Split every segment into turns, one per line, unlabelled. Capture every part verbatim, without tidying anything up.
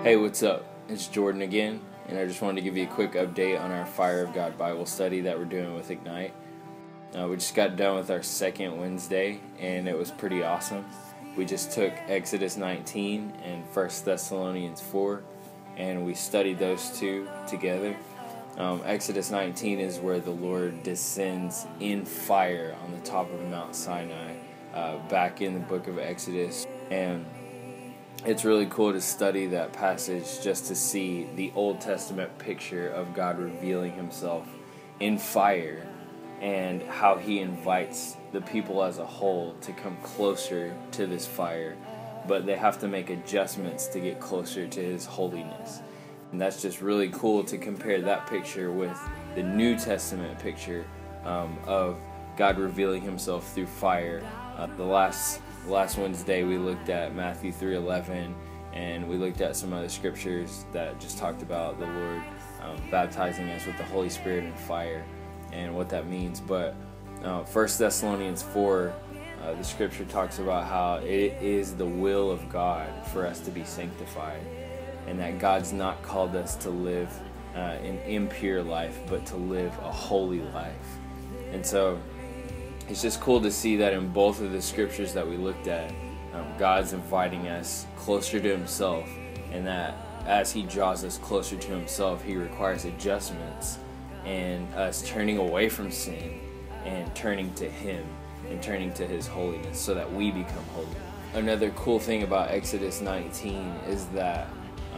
Hey, what's up? It's Jordan again, and I just wanted to give you a quick update on our Fire of God Bible study that we're doing with Ignite. Uh, we just got done with our second Wednesday, and it was pretty awesome. We just took Exodus nineteen and First Thessalonians four, and we studied those two together. Um, Exodus nineteen is where the Lord descends in fire on the top of Mount Sinai, uh, back in the book of Exodus, and it's really cool to study that passage just to see the Old Testament picture of God revealing himself in fire and how he invites the people as a whole to come closer to this fire, but they have to make adjustments to get closer to his holiness. And that's just really cool to compare that picture with the New Testament picture um, of God revealing himself through fire. Uh, the last Last Wednesday we looked at Matthew three eleven, and we looked at some other scriptures that just talked about the Lord um, baptizing us with the Holy Spirit and fire and what that means. But uh, First Thessalonians four, uh, the scripture talks about how it is the will of God for us to be sanctified, and that God's not called us to live uh, an impure life, but to live a holy life. And so it's just cool to see that in both of the scriptures that we looked at, um, God's inviting us closer to himself, and that as he draws us closer to himself, he requires adjustments and us turning away from sin and turning to him and turning to his holiness so that we become holy. Another cool thing about Exodus nineteen is that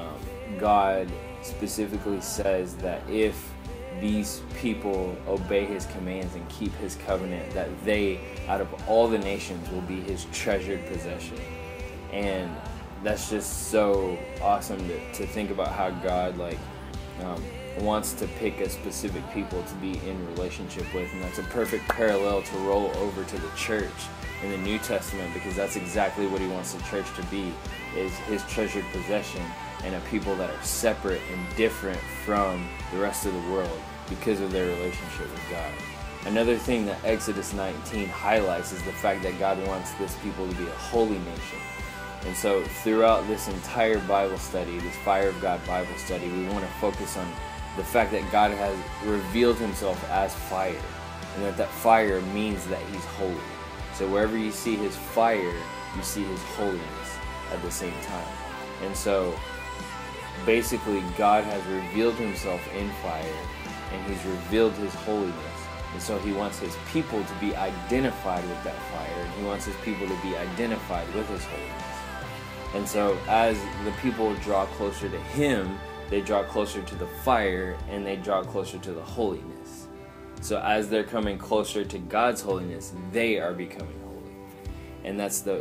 um, God specifically says that if these people obey his commands and keep his covenant, that they, out of all the nations, will be his treasured possession. And that's just so awesome to, to think about how God like um, wants to pick a specific people to be in relationship with, and that's a perfect parallel to roll over to the church in the New Testament, because that's exactly what he wants the church to be, is his treasured possession, and a people that are separate and different from the rest of the world because of their relationship with God. Another thing that Exodus nineteen highlights is the fact that God wants this people to be a holy nation. And so throughout this entire Bible study, this Fire of God Bible study, we want to focus on the fact that God has revealed himself as fire, and that that fire means that he's holy. So wherever you see his fire, you see his holiness at the same time. And so basically, God has revealed himself in fire, and he's revealed his holiness. And so he wants his people to be identified with that fire, and he wants his people to be identified with his holiness. And so as the people draw closer to him, they draw closer to the fire, and they draw closer to the holiness. So as they're coming closer to God's holiness, they are becoming holy. And that's the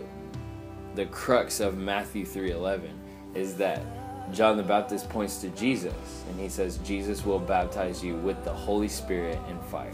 the crux of Matthew three eleven, is that John the Baptist points to Jesus, and he says Jesus will baptize you with the Holy Spirit and fire.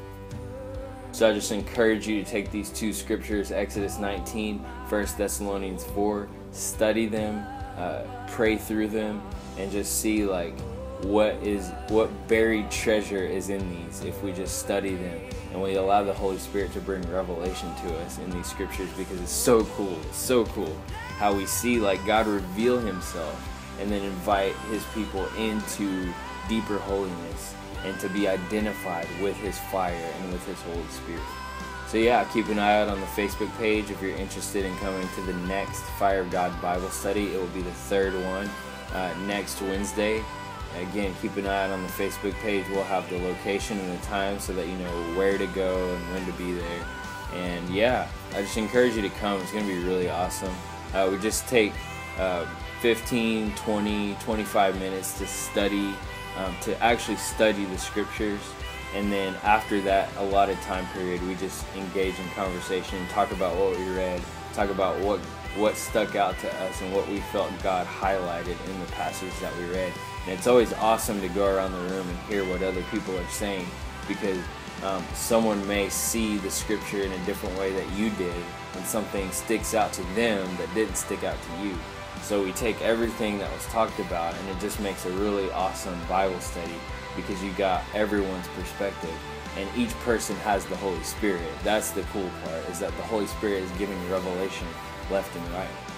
So I just encourage you to take these two scriptures, Exodus nineteen, First Thessalonians four, study them, uh, pray through them, and just see like what is what buried treasure is in these if we just study them and we allow the Holy Spirit to bring revelation to us in these scriptures, because it's so cool, it's so cool how we see like God reveal himself and then invite his people into deeper holiness and to be identified with his fire and with his Holy Spirit. So yeah, keep an eye out on the Facebook page if you're interested in coming to the next Fire of God Bible study. It will be the third one uh, next Wednesday. Again, keep an eye out on the Facebook page. We'll have the location and the time so that you know where to go and when to be there. And yeah, I just encourage you to come. It's going to be really awesome. Uh, we just take uh, fifteen, twenty, twenty-five minutes to study, um, to actually study the scriptures. And then after that allotted time period, we just engage in conversation, talk about what we read, talk about what, what stuck out to us and what we felt God highlighted in the passage that we read. And it's always awesome to go around the room and hear what other people are saying, because um, someone may see the scripture in a different way that you did, and something sticks out to them that didn't stick out to you. So we take everything that was talked about, and it just makes a really awesome Bible study, because you got everyone's perspective, and each person has the Holy Spirit. That's the cool part, is that the Holy Spirit is giving revelation left and right.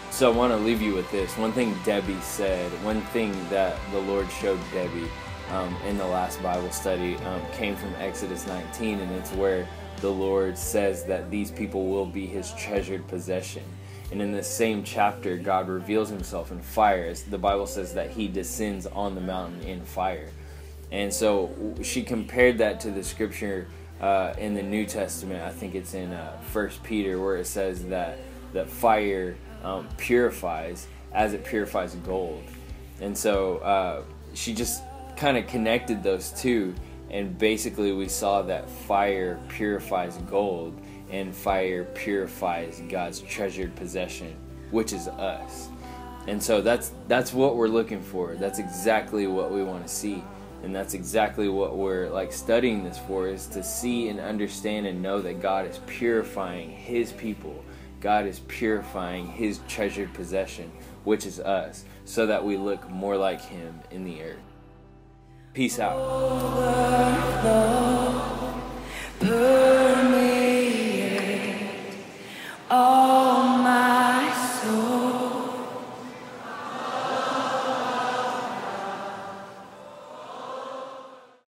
So I want to leave you with this. One thing Debbie said, one thing that the Lord showed Debbie um, in the last Bible study um, came from Exodus nineteen, and it's where the Lord says that these people will be his treasured possession. And in the same chapter, God reveals himself in fire. As the Bible says that he descends on the mountain in fire. And so she compared that to the scripture uh, in the New Testament. I think it's in uh, First Peter, where it says that, that fire um, purifies as it purifies gold. And so uh, she just kind of connected those two. And basically we saw that fire purifies gold and fire purifies God's treasured possession, which is us. And so that's that's what we're looking for. That's exactly what we want to see. And that's exactly what we're like studying this for, is to see and understand and know that God is purifying his people. God is purifying his treasured possession, which is us, so that we look more like him in the earth. Peace out.
Overflow, permeate all.